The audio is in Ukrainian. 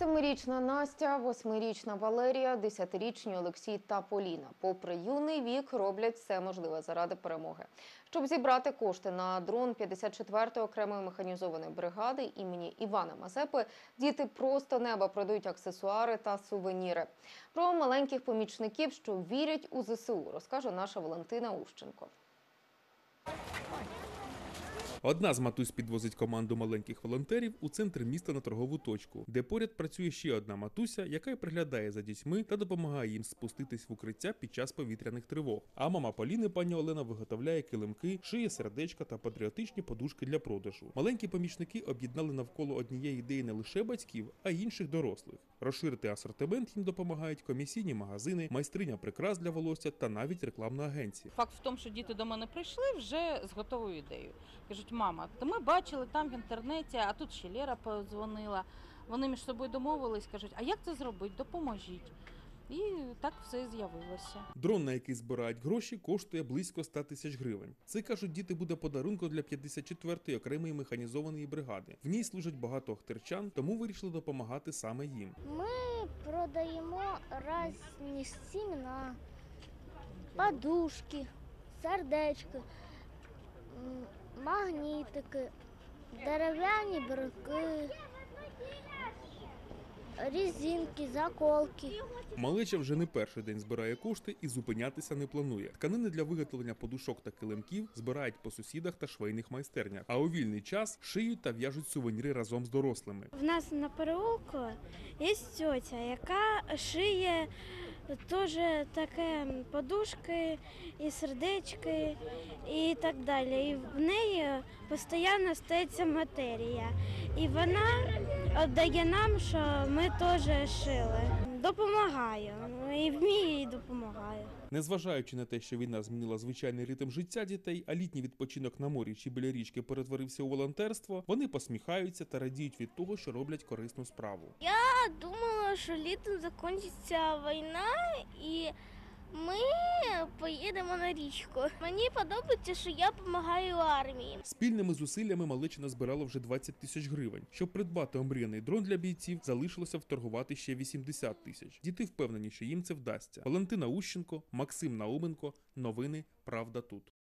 7-річна Настя, 8-річна Валерія, 10-річні Олексій та Поліна. Попри юний вік, роблять все можливе заради перемоги. Щоб зібрати кошти на дрон 54-ї окремої механізованої бригади імені Івана Мазепи, діти просто неба продають аксесуари та сувеніри. Про маленьких помічників, що вірять у ЗСУ, розкаже наша Валентина Ущенко. Одна з матусь підвозить команду маленьких волонтерів у центр міста на торгову точку, де поряд працює ще одна матуся, яка й приглядає за дітьми та допомагає їм спуститись в укриття під час повітряних тривог. А мама Поліни, пані Олена, виготовляє килимки, шиє сердечка та патріотичні подушки для продажу. Маленькі помічники об'єднали навколо однієї ідеї не лише батьків, а й інших дорослих. Розширити асортимент їм допомагають комісійні магазини, майстриня прикрас для волосся та навіть рекламна агенція. Факт в тому, що діти до мене прийшли вже з готовою ідеєю. Кажуть, мама, то ми бачили там в інтернеті, а тут ще Лера подзвонила. Вони між собою домовились, кажуть, а як це зробити, допоможіть. І так все з'явилося. Дрон, на який збирають гроші, коштує близько 100 тисяч гривень. Це, кажуть діти, буде подарунком для 54-ї окремої механізованої бригади. В ній служать багато охтирчан, тому вирішили допомагати саме їм. Ми продаємо різні сімена, подушки, сердечки, магнітики, дерев'яні брики, резинки, заколки. Малеча вже не перший день збирає кошти і зупинятися не планує. Тканини для виготовлення подушок та килимків збирають по сусідах та швейних майстернях, а у вільний час шиють та в'яжуть сувеніри разом з дорослими. В нас на переулку є тетя, яка шиє теж таке подушки і сердечки і так далі. І в неї постійно стається матерія. І вона віддає нам, що ми теж шили. Допомагаю, і вмію, і допомагаю. Незважаючи на те, що війна змінила звичайний ритм життя дітей, а літній відпочинок на морі чи біля річки перетворився у волонтерство, вони посміхаються та радіють від того, що роблять корисну справу. Я думала, що літом закінчиться війна і ми поїдемо на річку. Мені подобається, що я допомагаю армії. Спільними зусиллями малеча назбирала вже 20 тисяч гривень. Щоб придбати омріяний дрон для бійців, залишилося вторгувати ще 80 тисяч. Діти впевнені, що їм це вдасться. Валентина Ущенко, Максим Науменко. Новини «Правда тут».